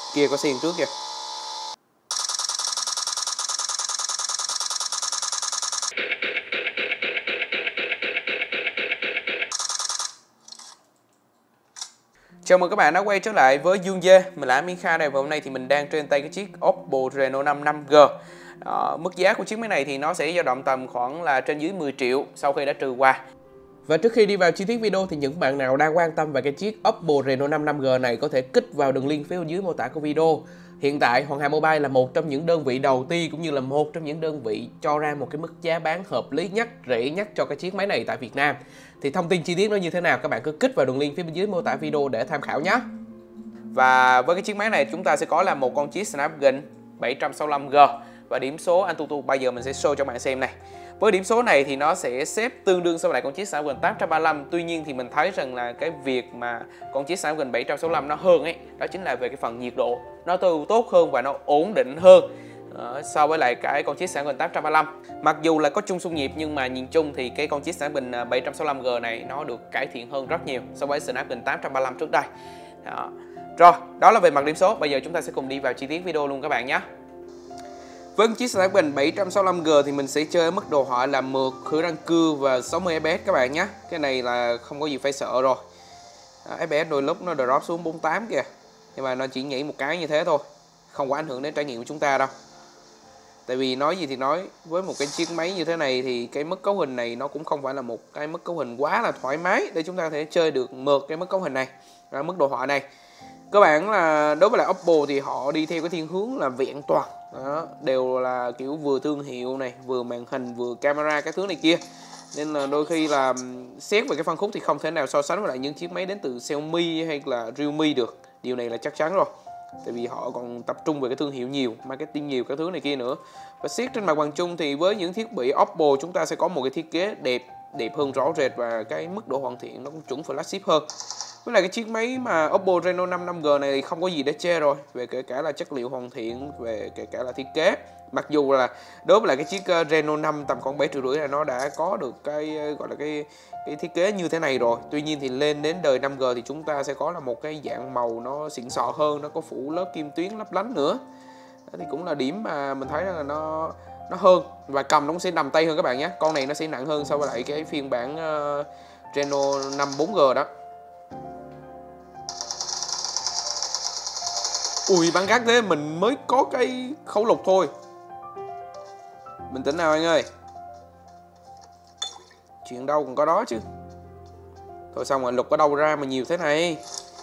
Kia có xiên trước kìa. Chào mừng các bạn đã quay trở lại với Dương Dê. Mình là Amin Kha này, và hôm nay thì mình đang trên tay cái chiếc Oppo Reno 5 5G. Mức giá của chiếc máy này thì nó sẽ dao động tầm khoảng là trên dưới 10 triệu sau khi đã trừ qua. Và trước khi đi vào chi tiết video thì những bạn nào đang quan tâm về cái chiếc Oppo Reno 5 5G này có thể kích vào đường link phía bên dưới mô tả của video. Hiện tại Hoàng Hà Mobile là một trong những đơn vị đầu tiên cũng như là một trong những đơn vị cho ra một cái mức giá bán hợp lý nhất, rẻ nhất cho cái chiếc máy này tại Việt Nam. Thì thông tin chi tiết nó như thế nào các bạn cứ kích vào đường link phía bên dưới mô tả video để tham khảo nhé. Và với cái chiếc máy này chúng ta sẽ có là một con chip Snapdragon 765G và điểm số Antutu bây giờ mình sẽ show cho bạn xem này. Với điểm số này thì nó sẽ xếp tương đương so với lại con chip Snapdragon 835. Tuy nhiên thì mình thấy rằng là cái việc mà con chip Snapdragon 765 nó hơn ấy, đó chính là về cái phần nhiệt độ. Nó tốt hơn và nó ổn định hơn so với lại cái con chip Snapdragon 835. Mặc dù là có chung xung nhịp nhưng mà nhìn chung thì cái con chip Snapdragon 765G này nó được cải thiện hơn rất nhiều so với Snapdragon 835 trước đây. Rồi, đó là về mặt điểm số. Bây giờ chúng ta sẽ cùng đi vào chi tiết video luôn các bạn nhé. Với chiếc Snapdragon 765G thì mình sẽ chơi ở mức đồ họa là mượt, khử răng cưa và 60 fps các bạn nhé. Cái này là không có gì phải sợ rồi. FPS đôi lúc nó drop xuống 48 kìa. Nhưng mà nó chỉ nhảy một cái như thế thôi, không có ảnh hưởng đến trải nghiệm của chúng ta đâu. Tại vì nói gì thì nói, với một cái chiếc máy như thế này thì cái mức cấu hình này nó cũng không phải là một cái mức cấu hình quá là thoải mái để chúng ta có thể chơi được mượt cái mức cấu hình này, mức đồ họa này. Cơ bản là đối với lại Oppo thì họ đi theo cái thiên hướng là vẹn toàn. Đó, đều là kiểu vừa thương hiệu này, vừa màn hình, vừa camera các thứ này kia. Nên là đôi khi là xét về cái phân khúc thì không thể nào so sánh với lại những chiếc máy đến từ Xiaomi hay là Realme được. Điều này là chắc chắn rồi. Tại vì họ còn tập trung về cái thương hiệu nhiều, marketing nhiều các thứ này kia nữa. Và xét trên mặt bằng chung thì với những thiết bị Oppo chúng ta sẽ có một cái thiết kế đẹp hơn rõ rệt, và cái mức độ hoàn thiện nó cũng chuẩn flagship hơn. Với lại cái chiếc máy mà Oppo Reno 5 5G này thì không có gì để chê rồi, về kể cả là chất liệu hoàn thiện, về kể cả là thiết kế. Mặc dù là đối với lại cái chiếc Reno 5 tầm khoảng 7,5 triệu này nó đã có được cái gọi là cái thiết kế như thế này rồi. Tuy nhiên thì lên đến đời 5G thì chúng ta sẽ có là một cái dạng màu nó xịn sò hơn, nó có phủ lớp kim tuyến lấp lánh nữa. Đó thì cũng là điểm mà mình thấy là nó hơn, và cầm nó cũng sẽ nằm tay hơn các bạn nhé. Con này nó sẽ nặng hơn so với lại cái phiên bản Reno 5 4G đó. Ui, bắn gắt thế, mình mới có cái khẩu lục thôi. Bình tĩnh nào anh ơi. Chuyện đâu còn có đó chứ. Thôi xong rồi, lục ở đâu ra mà nhiều thế này.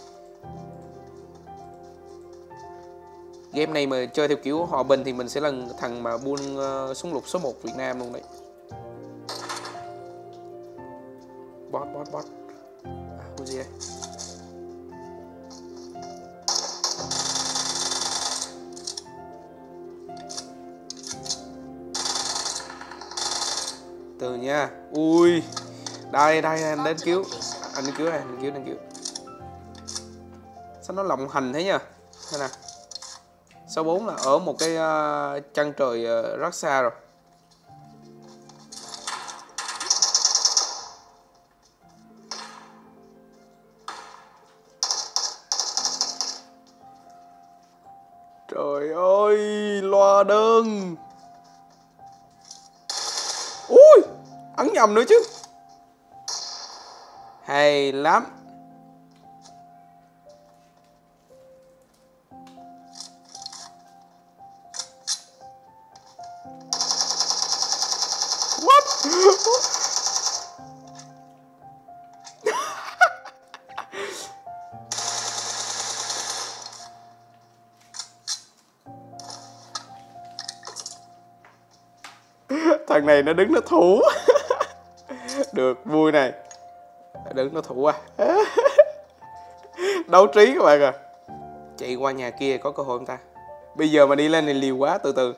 Game này mà chơi theo kiểu hòa bình thì mình sẽ là thằng mà buôn súng lục số 1 Việt Nam luôn đấy. Bot. Cái gì đây? Từ nha. Ui. Đây anh đến cứu. Anh cứu này, anh cứu. Sao nó lộng hành thế nha. Thế nào. 64 là ở một cái chân trời rất xa rồi. Trời ơi, loa đơn. Ui, ấn nhầm nữa chứ. Hay lắm. What? Thằng này nó đứng nó thủ. Được, vui này. Đứng nó thủ à. Đấu trí các bạn à. Chạy qua nhà kia có cơ hội không ta? Bây giờ mà đi lên thì liều quá, từ từ.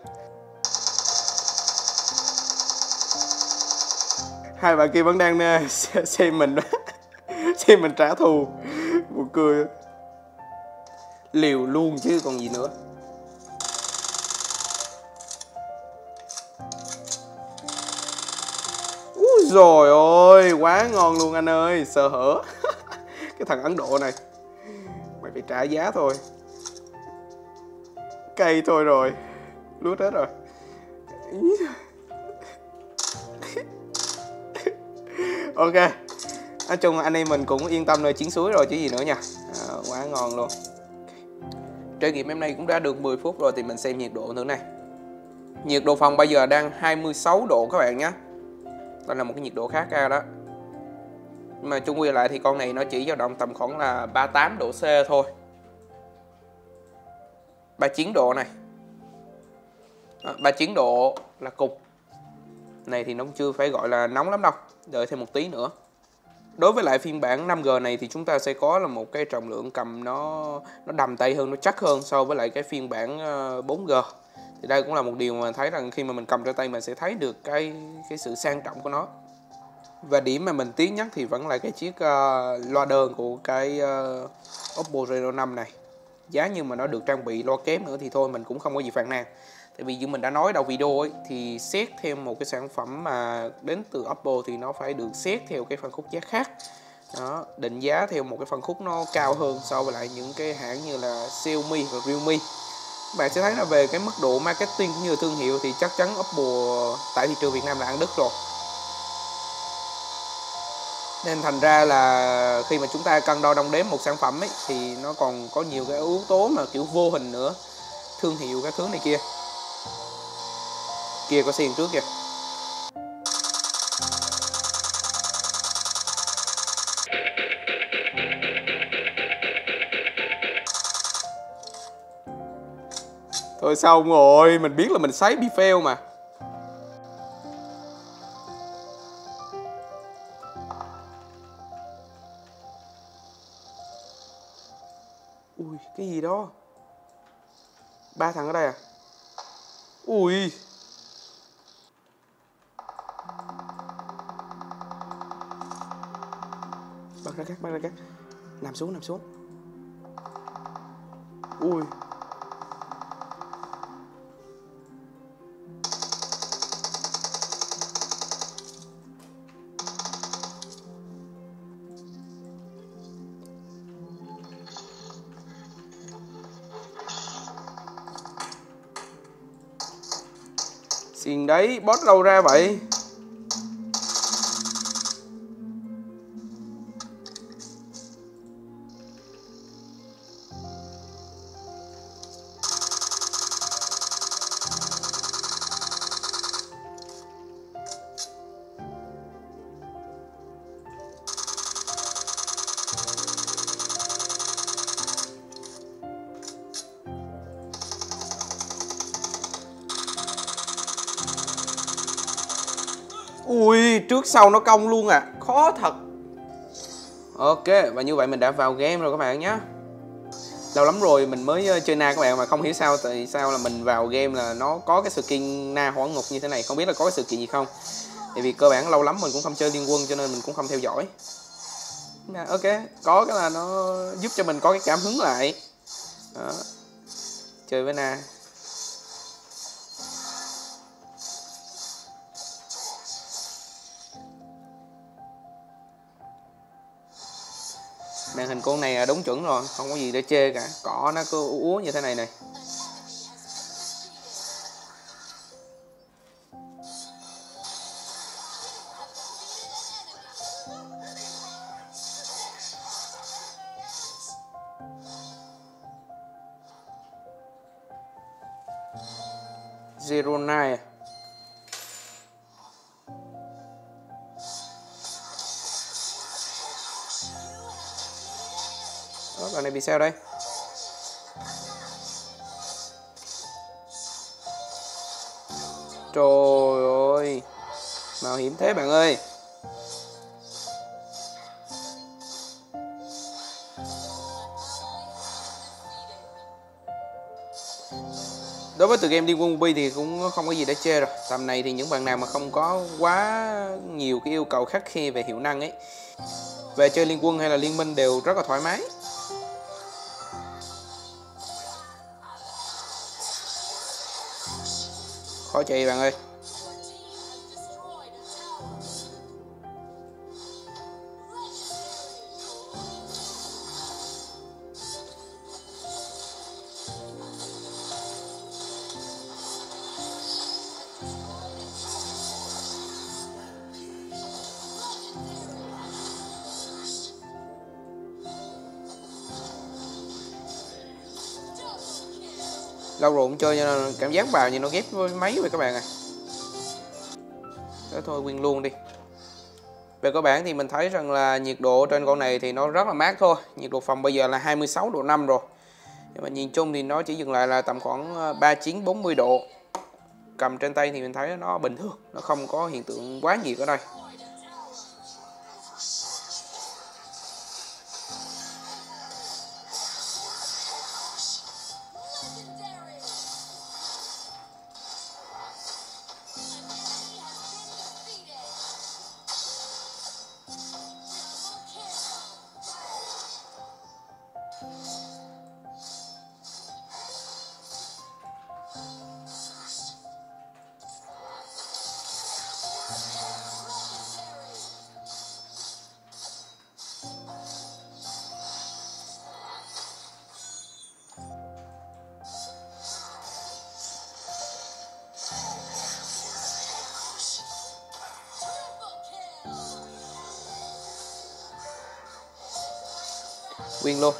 Hai bạn kia vẫn đang xem mình. Xem mình trả thù. Buồn cười. Liều luôn chứ còn gì nữa. Úi dồi ôi, quá ngon luôn anh ơi, sơ hở. Cái thằng Ấn Độ này, mày phải trả giá thôi. Cây thôi rồi. Lút hết rồi. Ok. Nói chung anh em mình cũng yên tâm nơi chiến suối rồi chứ gì nữa nha. Quá ngon luôn. Trải nghiệm em này cũng đã được 10 phút rồi thì mình xem nhiệt độ nữa này. Nhiệt độ phòng bây giờ đang 26 độ các bạn nhé. Đó là một cái nhiệt độ khá cao đó. Nhưng mà chung quy lại thì con này nó chỉ dao động tầm khoảng là 38 độ C thôi. 39 độ này. 39 độ là cục. Này thì nó cũng chưa phải gọi là nóng lắm đâu. Đợi thêm một tí nữa. Đối với lại phiên bản 5G này thì chúng ta sẽ có là một cái trọng lượng cầm nó đầm tay hơn, nó chắc hơn so với lại cái phiên bản 4G. Thì đây cũng là một điều mà thấy rằng khi mà mình cầm trên tay mình sẽ thấy được cái sự sang trọng của nó. Và điểm mà mình tiếc nhất thì vẫn là cái chiếc loa đơn của cái Oppo Reno 5 này. Giá như mà nó được trang bị loa kém nữa thì thôi mình cũng không có gì phàn nàn. Tại vì như mình đã nói đầu video ấy, thì xét thêm một cái sản phẩm mà đến từ Oppo thì nó phải được xét theo cái phân khúc giá khác. Đó, định giá theo một cái phân khúc nó cao hơn so với lại những cái hãng như là Xiaomi và Realme. Các bạn sẽ thấy là về cái mức độ marketing cũng như thương hiệu thì chắc chắn Oppo tại thị trường Việt Nam là ăn đứt rồi. Nên thành ra là khi mà chúng ta cân đo đong đếm một sản phẩm ấy, thì nó còn có nhiều cái yếu tố mà kiểu vô hình nữa. Thương hiệu các thứ này kia. Kia có xiên trước kìa. Thôi xong rồi, mình biết là mình sấy bị fail mà. Ui, cái gì đó? 3 thằng ở đây à? Ui. Bắn ra cắt. Nằm xuống. Ui. Xiên đấy, boss đâu ra vậy? Ui, trước sau nó cong luôn à. Khó thật. Ok, và như vậy mình đã vào game rồi các bạn nhé. Lâu lắm rồi mình mới chơi Na các bạn, mà không hiểu sao tại sao là mình vào game là nó có cái skin Na hỏa ngục như thế này. Không biết là có cái sự kiện gì không. Tại vì cơ bản lâu lắm mình cũng không chơi Liên Quân cho nên mình cũng không theo dõi. Ok, có cái là nó giúp cho mình có cái cảm hứng lại. Đó. Chơi với Na. Màn hình con này đúng chuẩn rồi, không có gì để chê cả. Cỏ nó cứ úa như thế này này. Zero Nine. Đó, đoạn này bị sao đây? Trời ơi, mạo hiểm thế bạn ơi. Đối với tựa game Liên Quân Mobile thì cũng không có gì để chê rồi. Tầm này thì những bạn nào mà không có quá nhiều cái yêu cầu khắt khe về hiệu năng ấy, về chơi Liên Quân hay là Liên Minh đều rất là thoải mái. Khó chạy bạn ơi. Lâu rồi cũng chơi cho nên cảm giác vào như nó ghép với máy vậy các bạn à. Thế thôi win luôn đi. Về cơ bản thì mình thấy rằng là nhiệt độ trên con này thì nó rất là mát thôi. Nhiệt độ phòng bây giờ là 26 độ 5 rồi. Nhưng mà nhìn chung thì nó chỉ dừng lại là tầm khoảng 39-40 độ. Cầm trên tay thì mình thấy nó bình thường, nó không có hiện tượng quá nhiệt ở đây. Win luôn.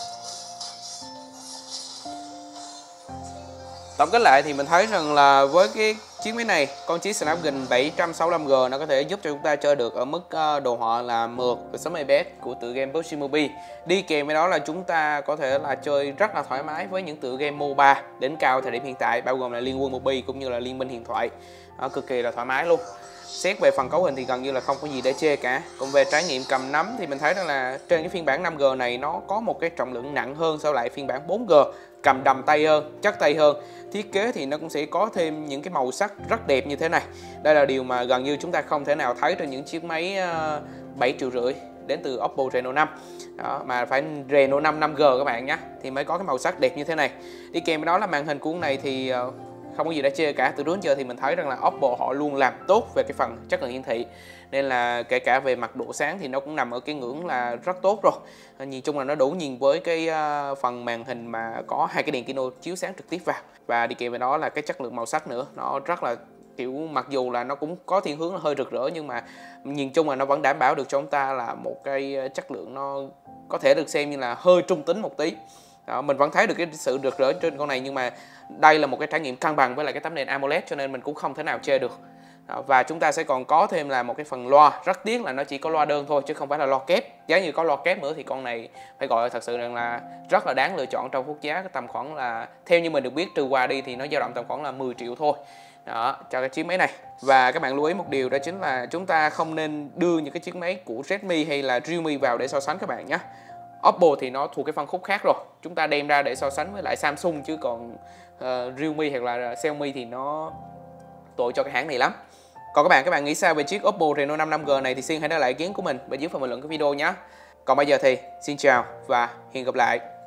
Tổng kết lại thì mình thấy rằng là với cái chiếc máy này, con chiếc Snapdragon 765G nó có thể giúp cho chúng ta chơi được ở mức đồ họa là mượt và 60 fps của tựa game PUBG Mobile. Đi kèm với đó là chúng ta có thể là chơi rất là thoải mái với những tựa game MOBA đỉnh cao thời điểm hiện tại, bao gồm là Liên Quân Mobile cũng như là Liên Minh Huyền Thoại. Cực kỳ là thoải mái luôn. Xét về phần cấu hình thì gần như là không có gì để chê cả. Còn về trải nghiệm cầm nắm thì mình thấy rằng là trên cái phiên bản 5G này nó có một cái trọng lượng nặng hơn so với lại phiên bản 4G, cầm đầm tay hơn, chắc tay hơn. Thiết kế thì nó cũng sẽ có thêm những cái màu sắc rất đẹp như thế này. Đây là điều mà gần như chúng ta không thể nào thấy trên những chiếc máy 7,5 triệu đến từ Oppo Reno 5. Đó, mà phải Reno 5 5G các bạn nhé, thì mới có cái màu sắc đẹp như thế này. Đi kèm với đó là màn hình của con này thì không có gì đã chê cả. Từ trước đến giờ thì mình thấy rằng là Oppo họ luôn làm tốt về cái phần chất lượng hiển thị, nên là kể cả về mặt độ sáng thì nó cũng nằm ở cái ngưỡng là rất tốt rồi. Nhìn chung là nó đủ nhìn với cái phần màn hình mà có hai cái đèn Kino chiếu sáng trực tiếp vào, và đi kèm với đó là cái chất lượng màu sắc nữa, nó rất là kiểu, mặc dù là nó cũng có thiên hướng là hơi rực rỡ nhưng mà nhìn chung là nó vẫn đảm bảo được cho chúng ta là một cái chất lượng nó có thể được xem như là hơi trung tính một tí. Đó, mình vẫn thấy được cái sự rực rỡ trên con này, nhưng mà đây là một cái trải nghiệm cân bằng với lại cái tấm nền AMOLED cho nên mình cũng không thể nào chê được. Đó, và chúng ta sẽ còn có thêm là một cái phần loa, rất tiếc là nó chỉ có loa đơn thôi chứ không phải là loa kép. Giá như có loa kép nữa thì con này phải gọi là thật sự là rất là đáng lựa chọn trong khúc giá tầm khoảng là, theo như mình được biết trừ quà đi thì nó dao động tầm khoảng là 10 triệu thôi. Đó, cho cái chiếc máy này. Và các bạn lưu ý một điều, đó chính là chúng ta không nên đưa những cái chiếc máy của Redmi hay là Realme vào để so sánh các bạn nhé. Oppo thì nó thuộc cái phân khúc khác rồi, chúng ta đem ra để so sánh với lại Samsung, chứ còn Realme hoặc là Xiaomi thì nó tội cho cái hãng này lắm. Còn các bạn nghĩ sao về chiếc Oppo Reno 5 5G này thì xin hãy để lại ý kiến của mình bên dưới phần bình luận cái video nhé. Còn bây giờ thì xin chào và hẹn gặp lại.